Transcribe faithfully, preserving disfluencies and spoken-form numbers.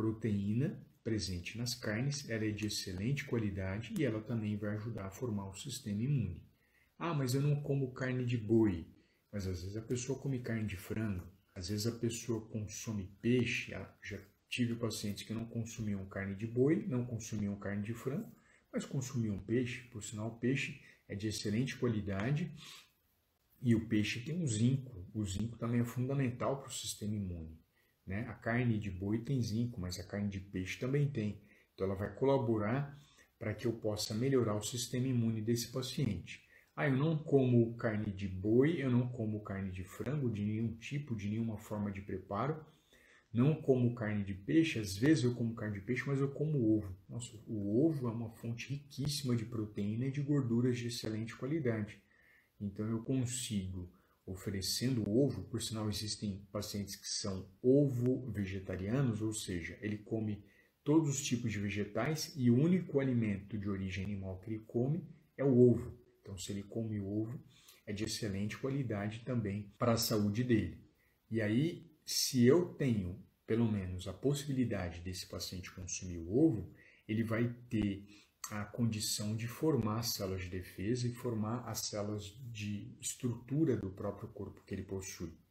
proteína presente nas carnes, ela é de excelente qualidade e ela também vai ajudar a formar o sistema imune. Ah, mas eu não como carne de boi. Mas às vezes a pessoa come carne de frango, às vezes a pessoa consome peixe. Já tive pacientes que não consumiam carne de boi, não consumiam carne de frango, mas consumiam peixe. Por sinal, o peixe é de excelente qualidade e o peixe tem um zinco. O zinco também é fundamental para o sistema imune, né? A carne de boi tem zinco, mas a carne de peixe também tem. Então ela vai colaborar para que eu possa melhorar o sistema imune desse paciente. Ah, eu não como carne de boi, eu não como carne de frango, de nenhum tipo, de nenhuma forma de preparo. Não como carne de peixe, às vezes eu como carne de peixe, mas eu como ovo. Nossa, o ovo é uma fonte riquíssima de proteína e de gorduras de excelente qualidade. Então eu consigo, oferecendo ovo, por sinal existem pacientes que são ovo-vegetarianos, ou seja, ele come todos os tipos de vegetais e o único alimento de origem animal que ele come é o ovo. Então, se ele come ovo, é de excelente qualidade também para a saúde dele. E aí, se eu tenho, pelo menos, a possibilidade desse paciente consumir o ovo, ele vai ter a condição de formar as células de defesa e formar as células de estrutura do próprio corpo que ele possui.